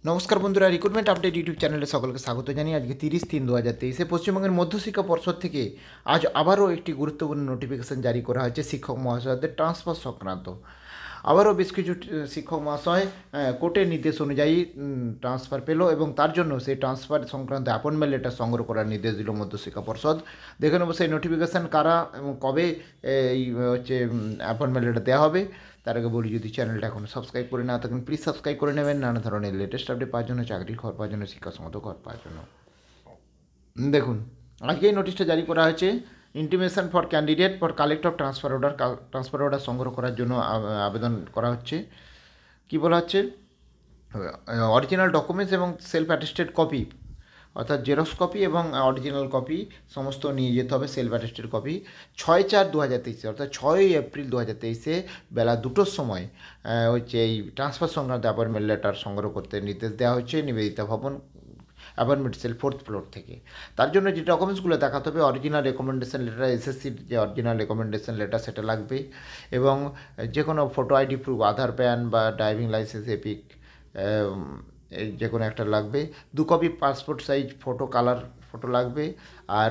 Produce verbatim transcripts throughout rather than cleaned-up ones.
নমস্কার বন্ধুরা, recruitment update YouTube চ্যানেলে সকলকে স্বাগত জানিয়ে আজকে তিরিশ তিন দু হাজার তেইশে পশ্চিমবঙ্গের মধ্যশিক্ষা পর্ষদ থেকে আজ আবারও একটি গুরুত্বপূর্ণ নোটিফিকেশন জারি করা হয়েছে শিক্ষক মহাশয়দের ট্রান্সফার সংক্রান্ত। আবারও বেশ কিছু শিক্ষক মহাশয় কোর্টের নির্দেশ অনুযায়ী ট্রান্সফার পেল এবং তার জন্য সেই ট্রান্সফার সংক্রান্ত অ্যাপয়েন্টমেন্ট লেটার সংগ্রহ করার নির্দেশ দিল মধ্যশিক্ষা পর্ষদ। দেখে নেব সেই নোটিফিকেশান কারা এবং কবে এই হচ্ছে অ্যাপয়েন্টমেন্ট লেটার দেওয়া হবে। তার আগে বলি, যদি চ্যানেলটা এখন সাবস্ক্রাইব করে না থাকেন প্লিজ সাবস্ক্রাইব করে নেবেন নানা ধরনের লেটেস্ট আপডেট পাওয়ার জন্য, চাকরির খবর পাওয়ার জন্য, শিক্ষাসম্মত খবর পাওয়ার জন্য। দেখুন, আজকে এই নোটিশটা জারি করা হয়েছে। Intimation for candidate for collect of transfer order transfer order সংগ্রহ করার জন্য আবেদন করা হচ্ছে। কী বলা হচ্ছে, অরিজিনাল ডকুমেন্টস এবং সেলফ অ্যাটেস্টেড কপি, অর্থাৎ জেরক্স কপি এবং অরিজিনাল কপি সমস্ত নিয়ে যেতে হবে। সেলফ অ্যাটেস্টেড কপি ছয় চার দু হাজার তেইশে অর্থাৎ ছয়ই এপ্রিল দু হাজার তেইশে বেলা দুটোর সময় হচ্ছে এই ট্রান্সফার সংক্রান্ত অ্যাপয়েন্টমেন্ট লেটার সংগ্রহ করতে নির্দেশ দেওয়া হচ্ছে নিবেদিতা ভবন অ্যাপয়েন্টমেন্ট সেল ফোর্থ ফ্লোর থেকে। তার জন্য যে ডকুমেন্টসগুলো দেখাতে হবে, অরিজিনাল রেকমেন্ডেশন লেটার, এসএসসির যে অরিজিনাল রেকমেন্ডেশন লেটার সেটা লাগবে, এবং যে কোনো photo ID proof, Aadhaar, PAN বা ড্রাইভিং লাইসেন্স, এপিক যে কোনো একটা লাগবে। দু copy passport size photo, colour photo লাগবে। আর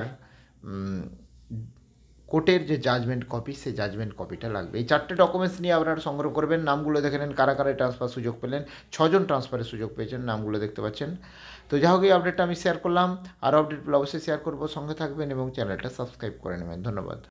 কোর্টের যে জাজমেন্ট কপি, সেই জাজমেন্ট কপিটা লাগবে। এই চারটে ডকুমেন্টস নিয়ে আপনারা সংগ্রহ করবেন। নামগুলো দেখে নেন কারা কারা ট্রান্সফার সুযোগ পেলেন। ছজন ট্রান্সফারের সুযোগ পেয়েছেন, নামগুলো দেখতে পাচ্ছেন। তো যা হোক, এই আপডেটটা আমি শেয়ার করলাম। আরও আপডেটগুলো অবশ্যই শেয়ার করবো, সঙ্গে থাকবেন এবং চ্যানেলটা সাবস্ক্রাইব করে নেবেন। ধন্যবাদ।